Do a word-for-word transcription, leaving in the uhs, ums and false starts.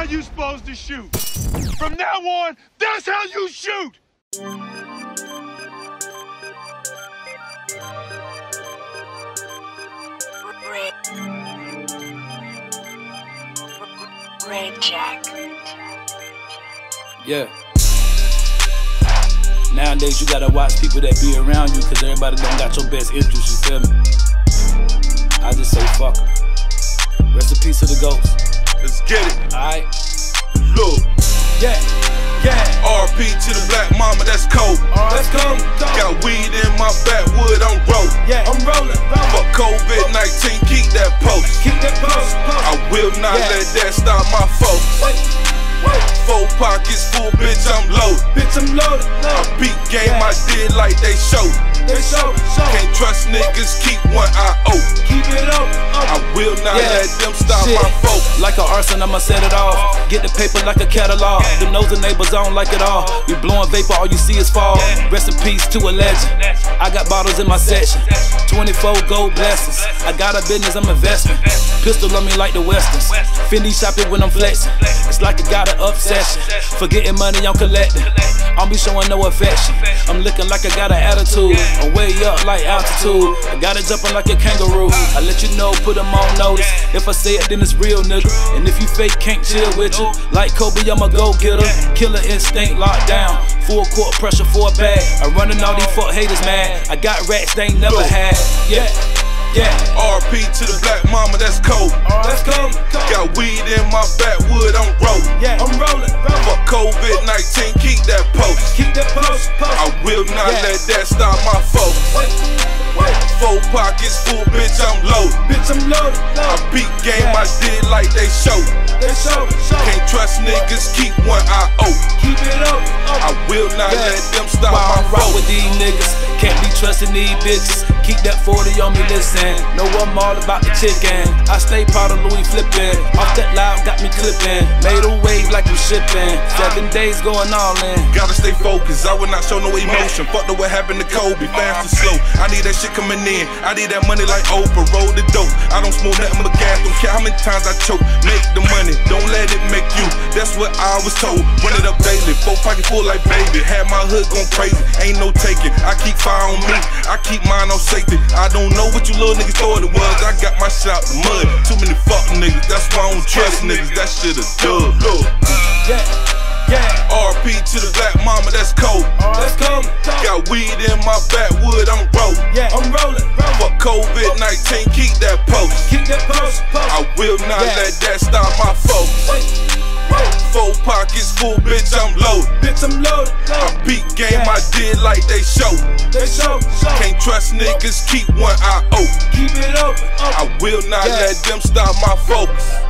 you supposed to shoot. From now on, that's how you shoot. Red, Red Jack. Yeah. Nowadays you gotta watch people that be around you, cause everybody don't got your best interest, you feel me? I just say fuck em. Rest in peace to the ghost. Let's get it. Alright? Look. Yeah, yeah. R P to the black mama, that's cold. Let's go. Got weed in my backwood, I'm rolling. Yeah, I'm rolling. Fuck COVID nineteen, keep that post. Keep that post. post. I will not yeah. let that stop my focus. Wait. Wait. Four pockets full, bitch, I'm loaded. Bitch, I'm loaded. I beat game, yeah. I did like they showed. They show, show. Can't trust niggas, keep one eye open. Keep it open. I will not yeah. let them stop Shit. my focus. Like an arson, I'ma set it off. Get the paper like a catalog. The nose and neighbors, I don't like it all. We blowing vapor, all you see is fall. Rest in peace to a legend. I got bottles in my section. twenty-four gold blessings. I got a business, I'm investing. Pistol on me like the Westerns. Fendi shopping when I'm flexing. It's like I got an obsession. Forgetting money, I'm collecting. I'll be showing no affection. I'm looking like I got an attitude. I'm way up like altitude. I got it jumping like a kangaroo. I let you know, put them on notice. If I say it, then it's real, nigga. And if you fake, can't chill with you. Like Kobe, I'm a go-getter. Killer instinct locked down. Full court pressure for a bag. I'm running all these fuck haters mad. I got racks they ain't never had. Yeah. Yeah. R P to the black mama, that's cold. Let's go. Got weed in my backwood, I'm rolling. Yeah, I'm rolling. Fuck COVID nineteen, keep that post. Keep that post. post. I will not yeah. let that stop my focus. Wait. Wait. Four pockets full, bitch, I'm loaded. Bitch, I'm loaded. I beat game, yeah. I did like they showed. They show, show. Can't trust niggas, keep one eye open. Keep it open. I will not yeah. let them stop While my I'm rock focus. with these niggas, can't be trusting these bitches. Keep that forty on me, listen. Know I'm all about the chicken. I stay proud of Louis flipping. Off that loud, got me clipping. Made a wave like I'm shipping. Seven days going all in. Gotta stay focused, I will not show no emotion. Fuck know what happened to Kobe, fast and slow. I need that shit coming in. I need that money like Oprah, roll the dope. I don't smoke nothing but gas, don't care how many times I choke. Make the money, don't let it make you. That's what I was told. Run it up daily, four pockets full like baby. Had my hood going crazy, ain't no taking. I keep fire on me, I keep mine on safety. I don't know what you little niggas thought it was. I got my shit out the mud. Too many fuck niggas, that's why I don't trust niggas. That shit a dub. Look. Yeah, yeah. R P to the black mama, that's cold. Let's go. Got weed in my backwood, I'm rolling. Yeah, I'm rolling. Fuck COVID nineteen, keep that post. Keep that post. post. I will not yeah. let that stop my focus. Wait. Wait. Four pockets full, bitch, I'm loaded. Bitch, I'm loaded. I beat game, yeah. I did like they showed. They show, show. Can't trust niggas, keep one eye open. Keep it open. open. I will not yeah. let them stop my focus.